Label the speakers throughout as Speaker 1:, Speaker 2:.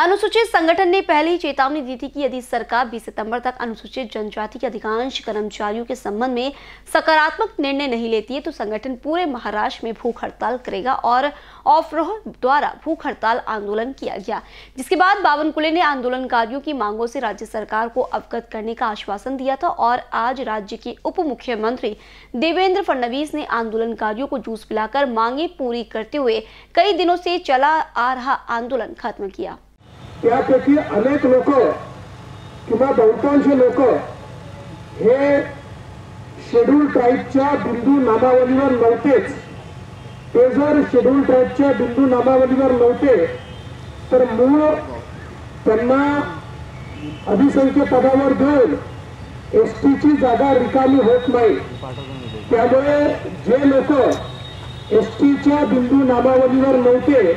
Speaker 1: अनुसूचित संगठन ने पहले ही चेतावनी दी थी कि यदि सरकार 20 सितंबर तक अनुसूचित जनजाति के अधिकांश कर्मचारियों के संबंध में सकारात्मक निर्णय नहीं लेती है तो संगठन पूरे महाराष्ट्र में भूख हड़ताल करेगा और ऑफरोह द्वारा भूख हड़ताल आंदोलन किया गया, जिसके बाद बावनकुले ने आंदोलनकारियों की मांगों से राज्य सरकार को अवगत करने का आश्वासन दिया था और आज राज्य के उप मुख्यमंत्री देवेंद्र फडणवीस ने आंदोलनकारियों को जूस पिलाकर मांगे पूरी करते हुए कई दिनों से चला आ रहा आंदोलन खत्म किया।
Speaker 2: त्यापैकी अनेक लोक किंवा बहुतांश लोक हे शेड्यूल ट्राईबच्या बिंदू नामावलीवर नव्हतेच। ते जर शेड्यूल ट्राईबच्या बिंदू नामावलीवर नव्हते तर मूळ त्यांना अधिसंख्य पदावर देऊन एसटीची जागा रिकामी होत नाही। त्यामुळे जे लोक एसटीच्या बिंदू नामावलीवर नव्हते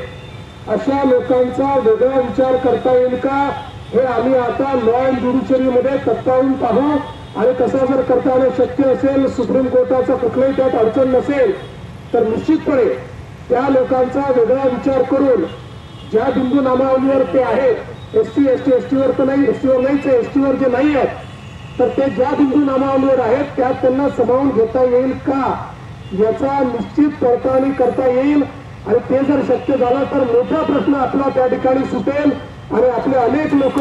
Speaker 2: अशा लोकांचा वेगळा विचार करता येईल का हे आम्ही आता लॉ अँड ज्युडिशरीमध्ये तत्काळून पाहू आणि कसा जर करता येणं शक्य असेल, सुप्रीम कोर्टाचा कुठलाही त्यात अडचण नसेल तर निश्चितपणे त्या लोकांचा वेगळा विचार करून ज्या बिंदू नामावलीवर ते आहेत एसटीवर तर नाही, एसटीवर नाहीच आहे, एसटीवर जे नाही आहेत तर ते ज्या बिंदू नामावलीवर आहेत त्यात त्यांना समावून घेता येईल का याचा निश्चित पडताळणी करता येईल आणि ते जर शक्य झालं तर मोठा प्रश्न आपला त्या ठिकाणी सुटेल आणि आपले अनेक लोक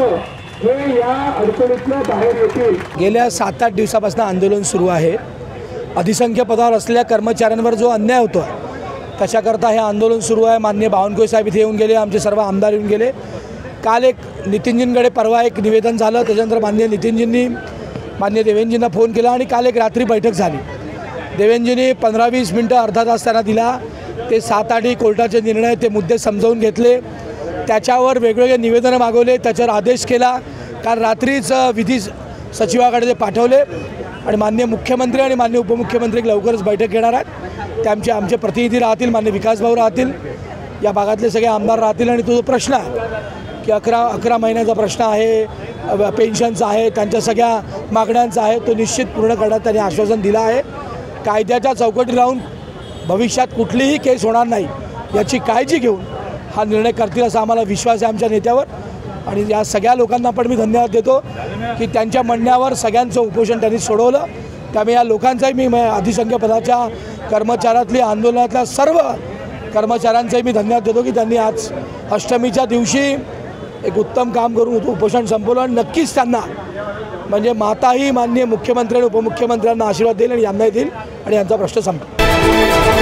Speaker 2: हे या अडचणीतून बाहेर येतील।
Speaker 3: गेल्या 7-8 दिवसापासून आंदोलन सुरू आहे। अधिसंख्य पदावर असलेल्या कर्मचाऱ्यांवर जो अन्याय होतो त्याच्याकरता हे आंदोलन सुरू आहे। माननीय बावनकुळे साहेब इथे येऊन गेले, आमचे सर्व आमदार येऊन गेले। काल एक नितीनजींकडे परवा एक निवेदन झालं, त्याच्यानंतर माननीय नितीनजींनी माननीय देवेंद्रजींना फोन केला आणि काल एक रात्री बैठक झाली। देवेंद्रजींनी 15-20 मिनटं अर्धा तास त्यांना दिला। ते 7-8 कोर्टाचे निर्णय ते मुद्दे समजावून घेतले, त्याच्यावर वेगवेगळे निवेदनं मागवले, त्याच्यावर आदेश केला। काल रात्रीच विधी सचिवाकडे ते पाठवले आणि माननीय मुख्यमंत्री आणि माननीय उपमुख्यमंत्री लवकरच बैठक घेणार आहेत। ते आमचे प्रतिनिधी राहतील, माननीय विकास भाऊ राहतील, या भागातले सगळे आमदार राहतील आणि तो जो प्रश्न आहे की 11 महिन्याचा प्रश्न आहे, पेन्शनचा आहे, त्यांच्या सगळ्या मागण्यांचा आहे तो निश्चित पूर्ण करण्यात त्यांनी आश्वासन दिलं आहे। कायद्याच्या चौकटी राहून भविष्यात कुठलीही केस होणार नाही याची काळजी घेऊन हा निर्णय करतील असा आम्हाला विश्वास आहे आमच्या नेत्यावर। आणि या सगळ्या लोकांना पण मी धन्यवाद देतो की त्यांच्या म्हणण्यावर सगळ्यांचं उपोषण त्यांनी सोडवलं। त्यामुळे या लोकांचाही मी अधिसंख्य पदाच्या कर्मचाऱ्यातली आंदोलनातल्या सर्व कर्मचाऱ्यांचाही मी धन्यवाद देतो की त्यांनी आज अष्टमीच्या दिवशी एक उत्तम काम करून उपोषण संपवलं आणि नक्कीच त्यांना म्हणजे माताही माननीय मुख्यमंत्री आणि उपमुख्यमंत्र्यांना आशीर्वाद देईल आणि यांनाही देईल आणि यांचा प्रश्न संपेल।